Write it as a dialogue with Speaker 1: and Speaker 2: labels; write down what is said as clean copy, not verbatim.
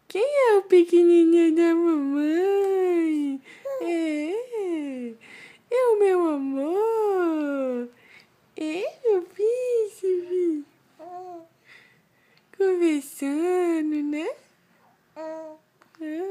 Speaker 1: Quem é o pequenininho da mamãe? É o meu amor. Meu príncipe. Conversando, né?